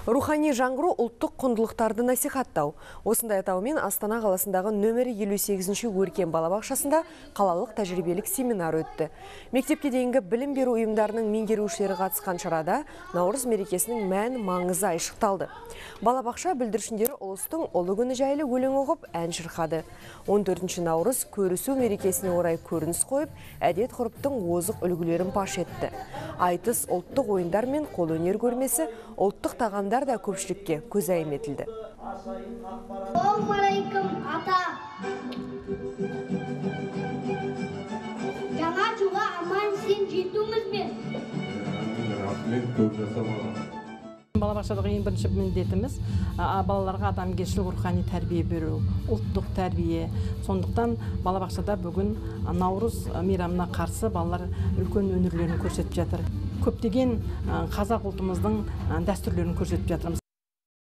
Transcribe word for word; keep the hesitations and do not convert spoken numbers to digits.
Рухани жаңғыру ұлттық құндылықтарды насихаттау. Осындай атаумен Астана қаласындағы нөмірі елу сегізінші өркен балабақшасында қалалық тәжірибелік семинар өтті. Мектепке дейінгі білім беру ұйымдарының меңгерушілері қатысқан шарада Наурыз мерекесінің мән маңызы айшықталды. Балабақша бүлдіршіндері ұлыстың ұлы күні жайлы өлең оқып, ән шырқады. он төртінші Наурыз көрісу мерекесіне орай көрініс қойып, әдет ғұрыптың озық үлгілерін паш етті. Айтыс ұлттық ойындар мен қолөнер көрмесі, ұлттық тағамдар да көпшілікке көзайым етілді. Ассалаумағалейкум, ата. Жаңа жылға аман сен жетуіміз бен. Балабақшадағы ең бірінші міндетіміз балаларға адамгершілік рухани тәрбие беру, ұлттық тәрбие. Сондықтан балабақшада бүгін Наурыз мейрамына қарсы балалар үлкен өнерлерін көрсетіп жатыр. Көптеген қазақ ұлтымыздың дәстүрлерін көрсетіп жатырмыз.